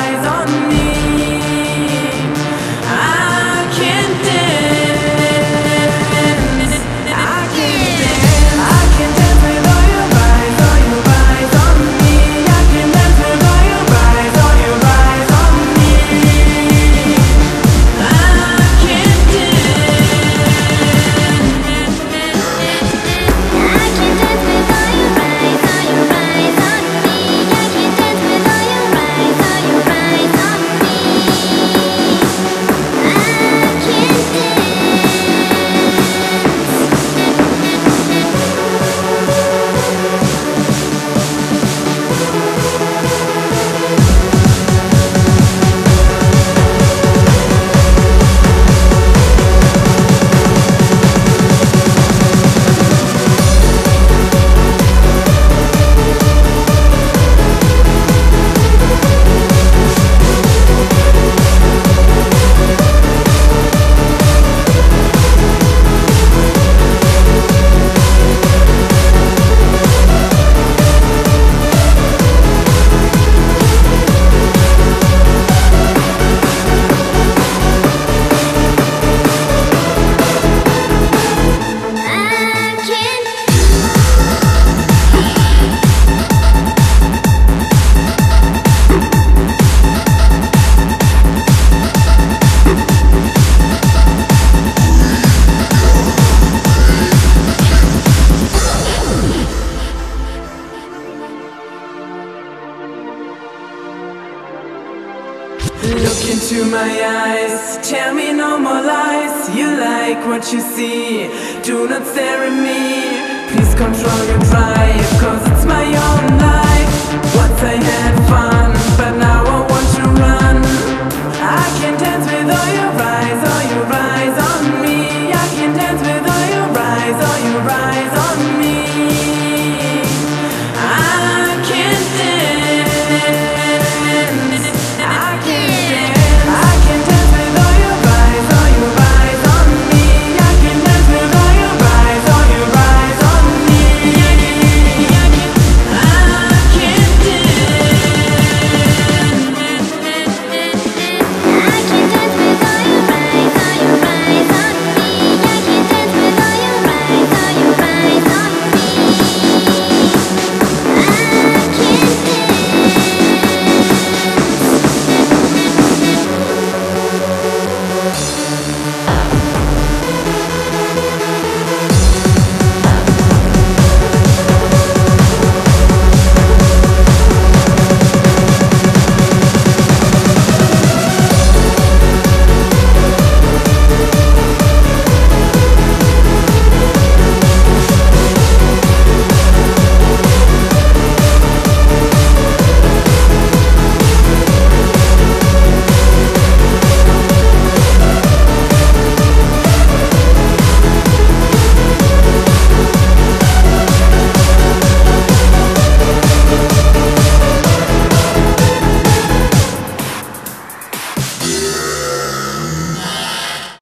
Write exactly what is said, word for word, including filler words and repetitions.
rise on me. I can dance, I can dance, I can dance with all your eyes, all your eyes on me. I can dance with all your eyes, all your eyes on me. I can look into my eyes, tell me no more lies. You like what you see, do not stare at me. Please control your drive, cause it's my own life. Once I had fun,